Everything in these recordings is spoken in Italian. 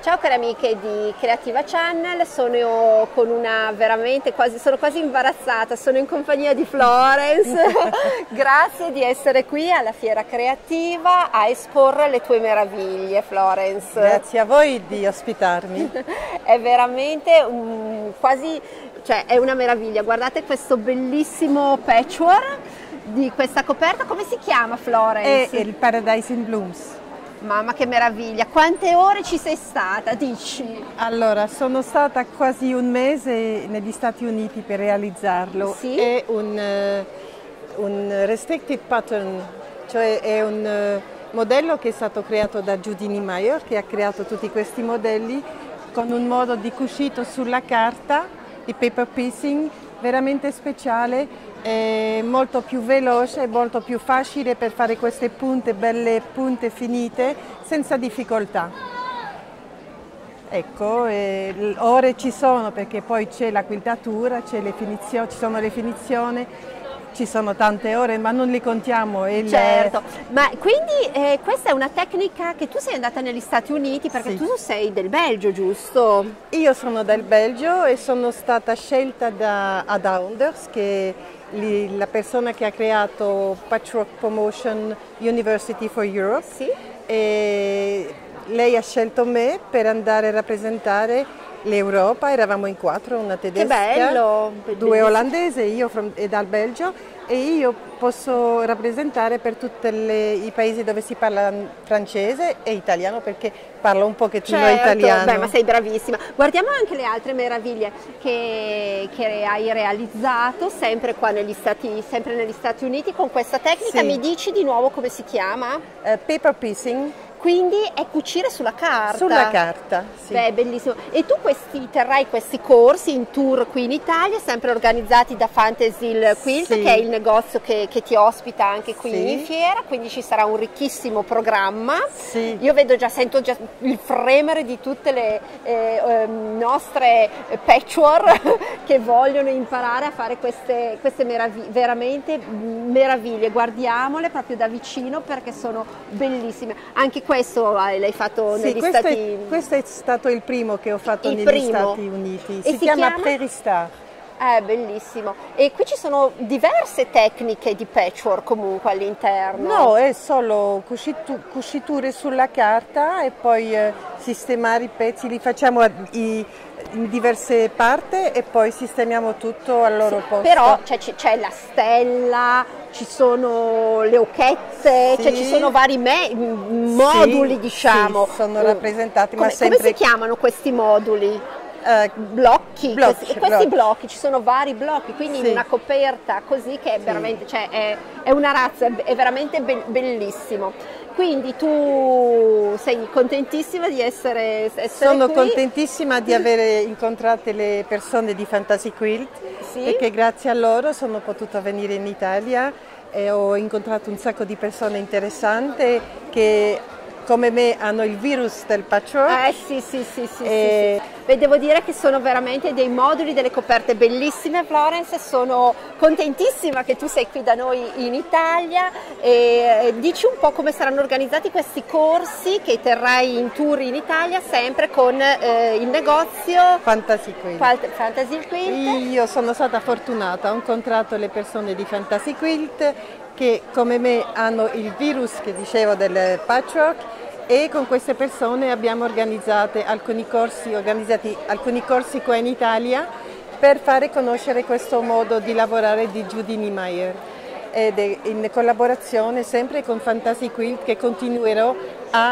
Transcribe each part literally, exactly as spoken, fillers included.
Ciao cari amiche di Creativa Channel, sono con una veramente quasi, sono quasi imbarazzata, sono in compagnia di Florence. Grazie di essere qui alla Fiera Creativa a esporre le tue meraviglie, Florence. Grazie a voi di ospitarmi. È veramente un, quasi, cioè è una meraviglia. Guardate questo bellissimo patchwork di questa coperta, come si chiama, Florence? È il Paradise in Blooms. Mamma che meraviglia, quante ore ci sei stata, dici? Allora, sono stata quasi un mese negli Stati Uniti per realizzarlo. Sì? È un, uh, un restricted pattern, cioè è un uh, modello che è stato creato da Judy Niemeyer, che ha creato tutti questi modelli con un modo di cucito sulla carta, di paper piecing, veramente speciale. È molto più veloce, molto più facile per fare queste punte, belle punte finite, senza difficoltà. Ecco, eh, ore ci sono perché poi c'è la quiltatura, c'è le finizioni, ci sono le finizioni, ci sono tante ore, ma non le contiamo. Il... Certo, ma quindi eh, questa è una tecnica che tu sei andata negli Stati Uniti perché sì. Tu sei del Belgio, giusto? Io sono del Belgio e sono stata scelta da Ad Ounders, che la persona che ha creato Patchwork Promotion University for Europe. Sì. E lei ha scelto me per andare a rappresentare l'Europa. Eravamo in quattro, una tedesca, che bello, due olandesi, io from, e dal Belgio, e io posso rappresentare per tutti i paesi dove si parla francese e italiano, perché parlo un pochettino certo, italiano. Beh, ma sei bravissima. Guardiamo anche le altre meraviglie che, che hai realizzato sempre qua negli Stati, sempre negli Stati Uniti con questa tecnica. Sì. Mi dici di nuovo come si chiama? Uh, paper piecing. Quindi è cucire sulla carta. Sulla carta, sì. Beh, bellissimo. E tu questi, terrai questi corsi in tour qui in Italia, sempre organizzati da Fantasil Quilt, sì. Che è il negozio che, che ti ospita anche qui sì. in fiera, quindi ci sarà un ricchissimo programma. Sì. Io vedo già, sento già il fremere di tutte le eh, eh, nostre patchwork che vogliono imparare a fare queste, queste meraviglie, veramente meraviglie. Guardiamole proprio da vicino perché sono bellissime. Anche questo l'hai fatto sì, negli questo Stati Uniti? Questo è stato il primo che ho fatto il negli primo. Stati Uniti. Si, si chiama, chiama Prairie Star. È bellissimo. E qui ci sono diverse tecniche di patchwork comunque all'interno. No, è solo cucitu cuciture sulla carta e poi eh, sistemare i pezzi, li facciamo i, in diverse parti e poi sistemiamo tutto al loro sì, posto. Però c'è la stella, ci sono le occhette, sì. cioè ci sono vari me moduli, sì, diciamo. Sì, sono rappresentati, come, ma sempre... come si chiamano questi moduli? Uh, blocchi, blocchi, questi, e questi blocchi. blocchi, ci sono vari blocchi, quindi sì. in una coperta così che è sì. veramente, cioè è, è una razza, è veramente be bellissimo. Quindi tu sei contentissima di essere, essere Sono qui? contentissima di aver incontrato le persone di Fantasy Quilt, sì. Perché grazie a loro sono potuta venire in Italia e ho incontrato un sacco di persone interessanti che come me hanno il virus del patchwork. Eh sì, sì, sì, sì, e... sì, sì. Beh, devo dire che sono veramente dei moduli, delle coperte bellissime, Florence. Sono contentissima che tu sei qui da noi in Italia. E dici un po' come saranno organizzati questi corsi che terrai in tour in Italia, sempre con eh, il negozio Fantasy Quilt. Fantasy Quilt. Io sono stata fortunata, ho incontrato le persone di Fantasy Quilt che come me hanno il virus che dicevo del patchwork, e con queste persone abbiamo organizzato alcuni corsi, organizzati alcuni corsi qua in Italia per fare conoscere questo modo di lavorare di Judy Niemeyer, ed è in collaborazione sempre con Fantasy Quilt che continuerò a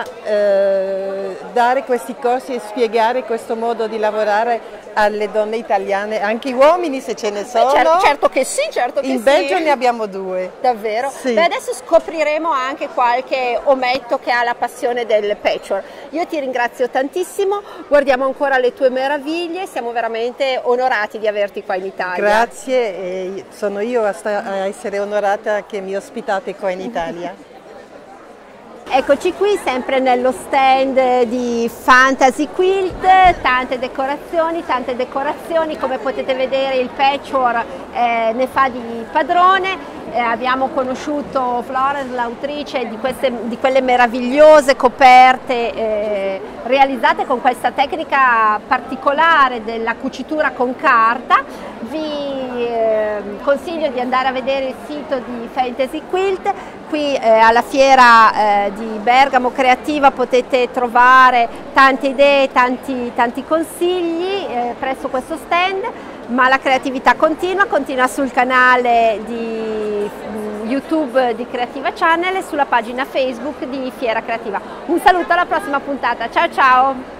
eh, dare questi corsi e spiegare questo modo di lavorare alle donne italiane, anche uomini se ce ne sono. Beh, certo, certo che sì, certo che in sì. Belgio ne abbiamo due. Davvero? Sì. Beh, adesso scopriremo anche qualche ometto che ha la passione del patchwork. Io ti ringrazio tantissimo, guardiamo ancora le tue meraviglie, siamo veramente onorati di averti qua in Italia. Grazie, e sono io a, a essere onorata che mi ospitate qua in Italia. Eccoci qui sempre nello stand di Fantasy Quilt, tante decorazioni, tante decorazioni, come potete vedere il patchwork eh, ne fa di padrone. eh, abbiamo conosciuto Florence, l'autrice di, queste, di quelle meravigliose coperte eh, realizzate con questa tecnica particolare della cucitura con carta. Vi eh, consiglio di andare a vedere il sito di Fantasy Quilt. Qui eh, alla fiera eh, di Bergamo Creativa potete trovare tante idee, tanti, tanti consigli eh, presso questo stand, ma la creatività continua, continua sul canale di YouTube di Creativa Channel e sulla pagina Facebook di Fiera Creativa. Un saluto, alla prossima puntata, ciao ciao!